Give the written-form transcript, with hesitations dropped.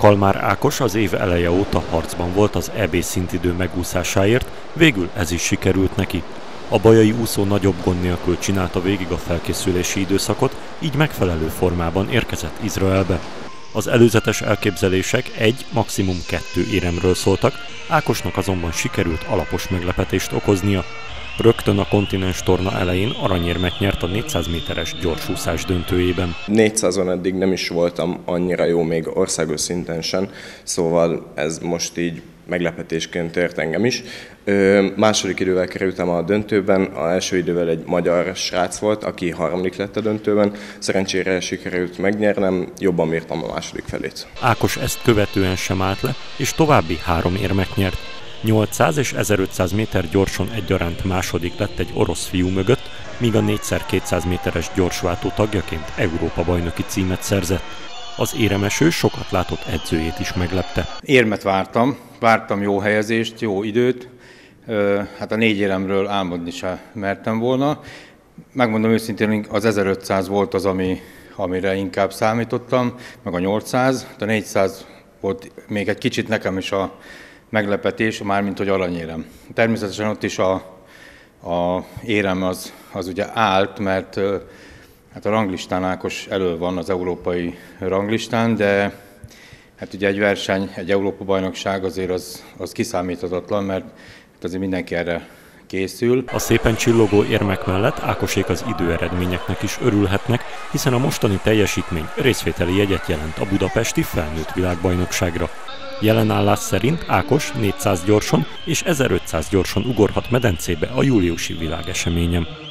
Kalmár Ákos az év eleje óta harcban volt az EB szintidő megúszásáért, végül ez is sikerült neki. A bajai úszó nagyobb gond nélkül csinálta végig a felkészülési időszakot, így megfelelő formában érkezett Izraelbe. Az előzetes elképzelések 1, maximum 2 éremről szóltak, Ákosnak azonban sikerült alapos meglepetést okoznia. Rögtön a kontinens torna elején aranyérmet nyert a 400 méteres gyorsúszás döntőjében. 400-on eddig nem is voltam annyira jó még országos szinten sem, szóval ez most így meglepetésként ért engem is. Második idővel kerültem a döntőben, az első idővel egy magyar srác volt, aki harmadik lett a döntőben. Szerencsére sikerült megnyernem, jobban mértem a második felét. Ákos ezt követően sem állt le, és további 3 érmet nyert. 800 és 1500 méter gyorson egyaránt második lett egy orosz fiú mögött, míg a 4x200 méteres gyorsváltó tagjaként Európa-bajnoki címet szerzett. Az éremeső sokat látott edzőjét is meglepte. Érmet vártam jó helyezést, jó időt, hát a 4 éremről álmodni sem mertem volna. Megmondom őszintén, az 1500 volt az, amire inkább számítottam, meg a 800, a 400 volt még egy kicsit nekem is a meglepetés, mármint hogy aranyérem. Természetesen ott is a érem az ugye állt, mert hát a ranglistán Ákos elő van az európai ranglistán, de hát ugye egy verseny, egy Európa-bajnokság azért az kiszámíthatatlan, mert azért mindenki erre készül. A szépen csillogó érmek mellett Ákosék az időeredményeknek is örülhetnek, hiszen a mostani teljesítmény részvételi jegyet jelent a budapesti felnőtt világbajnokságra. Jelen állás szerint Ákos 400 gyorson és 1500 gyorson ugorhat medencébe a júliusi világeseményen.